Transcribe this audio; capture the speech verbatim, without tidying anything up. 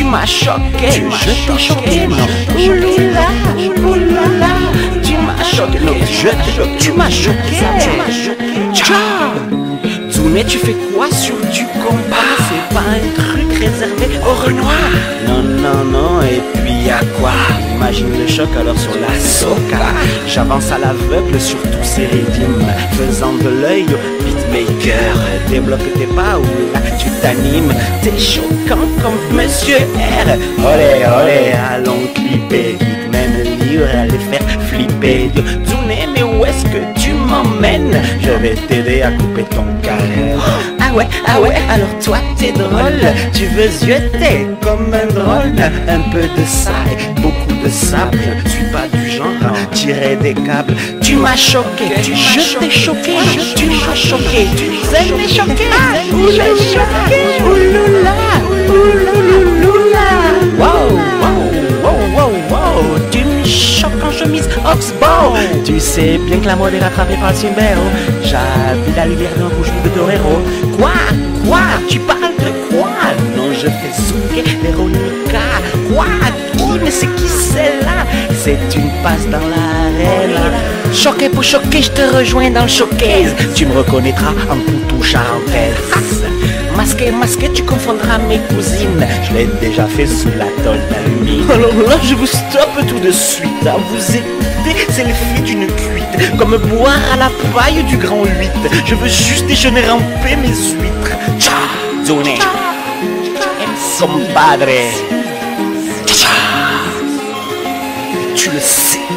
m'as choqué, je t'ai choqué, non. Ouloula, ouloula, tu m'as choqué, non. Je t'ai choqué, tu m'as choqué, tu m'as choqué. Ciao. Zouné, tu fais quoi sur du combat? C'est pas un truc réservé au Renoir. Non, non, non, et puis y'a quoi? Imagine le choc alors sur la soca. J'avance à l'aveugle sur tous ces rythmes, faisant de l'œil au beatmaker. Débloque tes pas ou là tu t'animes. T'es choquant comme Monsieur R. Olé, olé, allons clipper. Même libre à les faire flipper. Zouné, mais où est-ce que tu m'emmènes? Je vais t'aider à couper ton carré. Ah ouais, ah ouais, alors toi t'es drôle. Tu veux zioter comme un drôle. Un peu de ça et beaucoup de sable. Je suis pas du genre à tirer des câbles. Tu m'as choqué, tu je t'ai choqué, tu m'as choqué, tu aimes les choquer. Ouloula, ouloula, ouloula. Wow, wow, wow, wow, wow. Tu me choques en chemise Oxbow. Tu sais bien que la mode est rattrapée par le cimbéo. J'habite la lumière d'un rouge de torero. Quoi? Quoi? Tu parles de quoi? Non, je fais souquer Véronica. Quoi? Qui? Mais c'est qui celle-là? C'est une passe dans l'arène. Choqué pour choquer, je te rejoins dans le showcase. Tu me reconnaîtras en poutou charentaise. Masqué, masqué, tu confondras mes cousines. Je l'ai déjà fait sous la tôle d'alumine. Alors là, je vous stoppe tout de suite. À vous écouter, c'est l'effet d'une cuite. Comme boire à la paille du grand huit. Je veux juste déjeuner ramper mes huîtres. Ciao, Zouné. Compadre. Ciao. Tu le sais.